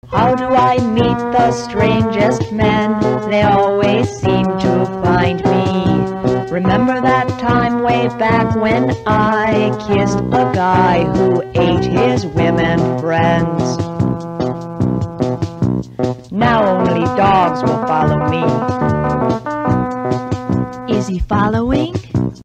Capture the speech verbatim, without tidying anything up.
How do I meet the strangest men? They always seem to find me. Remember that time way back when I kissed a guy who ate his women friends? Now only dogs will follow me. Is he following?